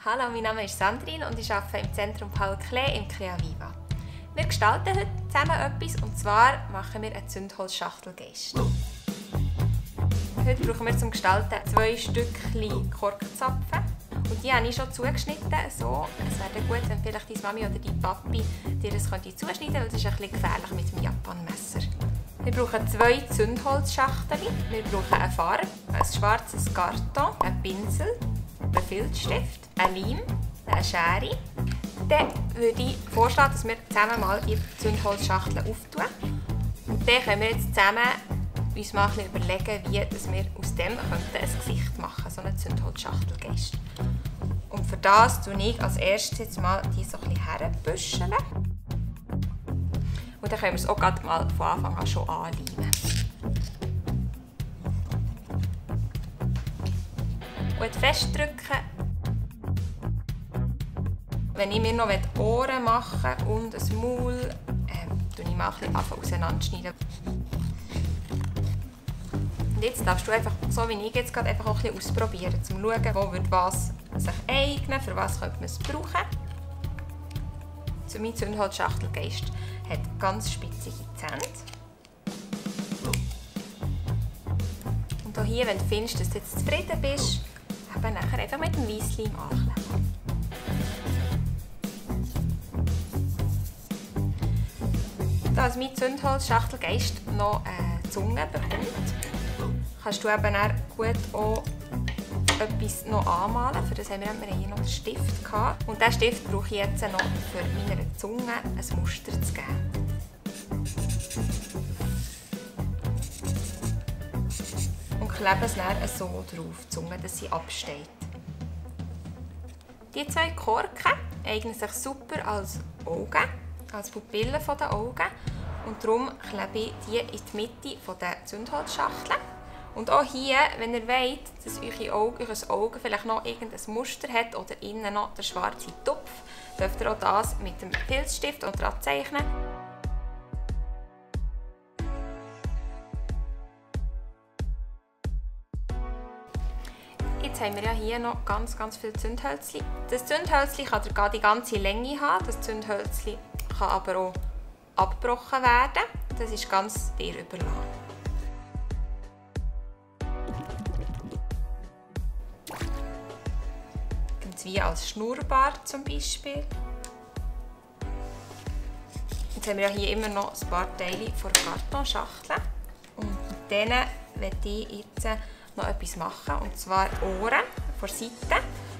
Hallo, mein Name ist Sandrine und ich arbeite im Zentrum Paul Klee im Creaviva. Wir gestalten heute zusammen etwas, und zwar machen wir einen Zündholzschachtelgeist. Heute brauchen wir zum Gestalten 2 Stückchen Korkenzapfen. Und die habe ich schon zugeschnitten. So. Es wäre gut, wenn vielleicht deine Mami oder dein Papi dir das zuschneiden könnte, weil das ist ein bisschen gefährlich mit dem Japanmesser. Wir brauchen 2 Zündholzschachteln. Wir brauchen eine Farbe, ein schwarzes Karton, einen Pinsel, einen Filzstift, einen Leim, eine Schere. Dann würde ich vorschlagen, dass wir zusammen mal die Zündholzschachteln auftun. Und dann können wir jetzt zusammen uns mal ein bisschen überlegen, wie wir aus dem ein Gesicht machen könnten, so einen Zündholzschachtelgeist. Und für das tue ich als erstes jetzt mal die so ein bisschen herbüscheln. Und dann können wir es auch gerade mal von Anfang an schon anleimen. Und festdrücken. Wenn ich mir noch Ohren machen und ein Maul, tue ich mal ein bisschen auseinanderschneiden. Und jetzt darfst du einfach, so wie ich jetzt gerade, einfach auch ein bisschen ausprobieren, um zu schauen, wo wird was sich eignen, für was könnte man es brauchen. So, mein Zündholzschachtelgeist hat ganz spitzige Zähne. Und auch hier, wenn du findest, dass du jetzt zufrieden bist, eben nachher einfach mit dem Weissleim ankleben. Da mein Zündholzschachtelgeist noch eine Zunge bekommt, kannst du eben gut auch etwas noch anmalen. Für das haben wir hier noch einen Stift gehabt. Und diesen Stift brauche ich jetzt noch, für meiner Zunge ein Muster zu geben. Und klebe es dann so drauf, die Zunge, dass sie absteht. Die 2 Korken eignen sich super als Augen, als Pupillen der Augen. Und darum klebe ich die in die Mitte der Zündholzschachtel. Und auch hier, wenn ihr wollt, dass euer Auge vielleicht noch irgendein Muster hat oder innen noch der schwarze Tupf, dürft ihr auch das mit dem Filzstift dran zeichnen. Jetzt haben wir ja hier noch ganz viele Zündhölzchen. Das Zündhölzchen kann die ganze Länge haben, das Zündhölzchen kann aber auch abgebrochen werden. Das ist ganz dir überlassen. Wie als Schnurrbart zum Beispiel. Jetzt haben wir hier immer noch ein paar Teile von der Kartonschachtel. Und mit denen möchte ich jetzt noch etwas machen, und zwar Ohren von der Seite.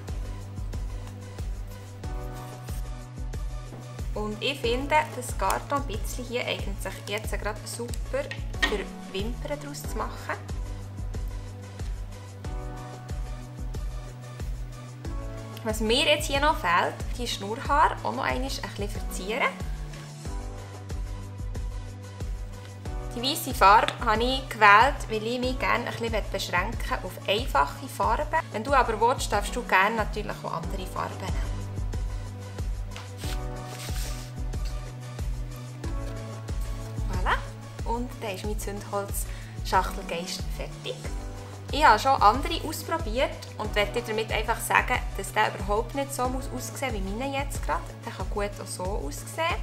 Und ich finde, das Karton hier eignet sich jetzt gerade super für Wimpern daraus zu machen. Was mir jetzt hier noch fehlt, die Schnurrhaare auch noch einmal ein bisschen verzieren. Die weiße Farbe habe ich gewählt, weil ich mich gerne ein bisschen beschränken auf einfache Farben. Wenn du aber willst, darfst du gerne natürlich auch andere Farben nehmen. Voilà. Und dann ist mein Zündholzschachtelgeist fertig. Ich habe schon andere ausprobiert und möchte damit einfach sagen, dass der überhaupt nicht so aussehen muss wie meine jetzt gerade. Der kann gut auch so aussehen.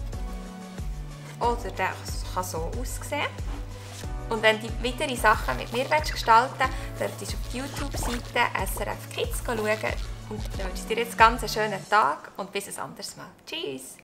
Oder der kann so aussehen. Und wenn du weitere Sachen mit mir gestalten willst, darfst du auf die YouTube-Seite SRF Kids schauen. Und ich wünsche dir jetzt ganz einen schönen Tag und bis ein anderes Mal. Tschüss!